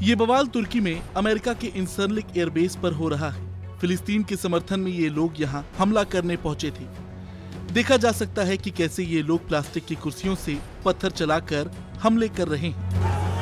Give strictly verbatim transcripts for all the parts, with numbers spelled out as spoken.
ये बवाल तुर्की में अमेरिका के इंसरलिक एयरबेस पर हो रहा है। फिलिस्तीन के समर्थन में ये लोग यहाँ हमला करने पहुंचे थे। देखा जा सकता है कि कैसे ये लोग प्लास्टिक की कुर्सियों से पत्थर चलाकर हमले कर रहे हैं।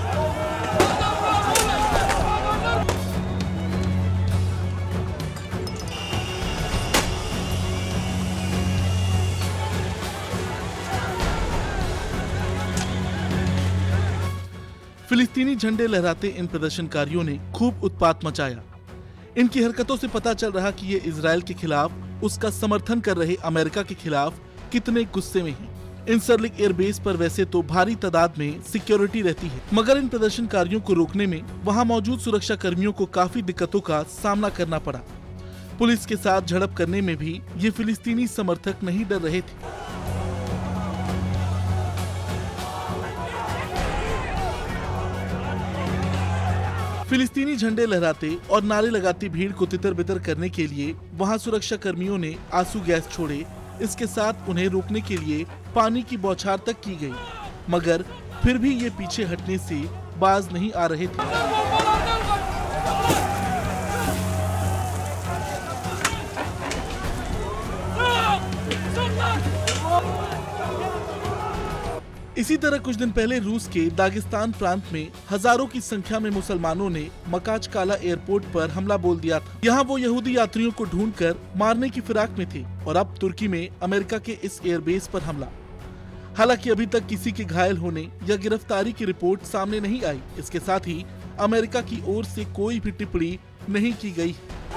फिलिस्तीनी झंडे लहराते इन प्रदर्शनकारियों ने खूब उत्पात मचाया। इनकी हरकतों से पता चल रहा कि ये इजराइल के खिलाफ उसका समर्थन कर रहे अमेरिका के खिलाफ कितने गुस्से में हैं। इंसरलिक एयरबेस पर वैसे तो भारी तादाद में सिक्योरिटी रहती है, मगर इन प्रदर्शनकारियों को रोकने में वहां मौजूद सुरक्षा कर्मियों को काफी दिक्कतों का सामना करना पड़ा। पुलिस के साथ झड़प करने में भी ये फिलिस्तीनी समर्थक नहीं डर रहे थे। फिलिस्तीनी झंडे लहराते और नारे लगाती भीड़ को तितर बितर करने के लिए वहां सुरक्षा कर्मियों ने आंसू गैस छोड़े। इसके साथ उन्हें रोकने के लिए पानी की बौछार तक की गई, मगर फिर भी ये पीछे हटने से बाज नहीं आ रहे थे। इसी तरह कुछ दिन पहले रूस के दागिस्तान प्रांत में हजारों की संख्या में मुसलमानों ने मकाचकाला एयरपोर्ट पर हमला बोल दिया था। यहाँ वो यहूदी यात्रियों को ढूंढकर मारने की फिराक में थे, और अब तुर्की में अमेरिका के इस एयरबेस पर हमला। हालांकि अभी तक किसी के घायल होने या गिरफ्तारी की रिपोर्ट सामने नहीं आई। इसके साथ ही अमेरिका की ओर से कोई भी टिप्पणी नहीं की गई।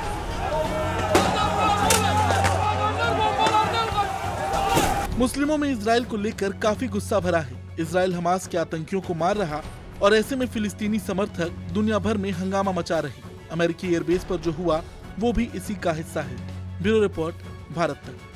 मुस्लिमों में इजराइल को लेकर काफी गुस्सा भरा है। इजराइल हमास के आतंकियों को मार रहा, और ऐसे में फिलिस्तीनी समर्थक दुनिया भर में हंगामा मचा रहे। अमेरिकी एयरबेस पर जो हुआ वो भी इसी का हिस्सा है। ब्यूरो रिपोर्ट, भारत तक।